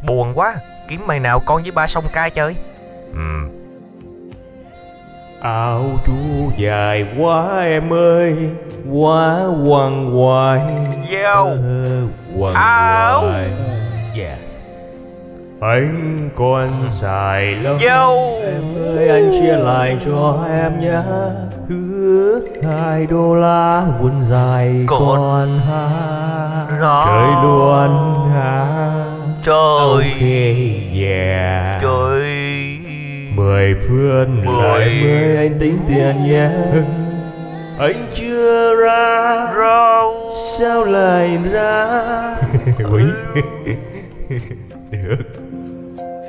Buồn quá. Kiếm mày nào con với ba sông cai chơi. Áo chú dài quá em ơi, quá quằn quại. Vô. Quằn Áo. quại. Dạ. Anh còn dài lắm. Vô. Em ơi anh chia lại cho em nhé. Hứa $2 quần dài còn ha. Đó. Trời luôn ha. Trời. Ok yeah. Trời. 10 phân lại 10 anh tính tiền nhé. Anh chưa ra Rau. sao lại ra. Quý. Được.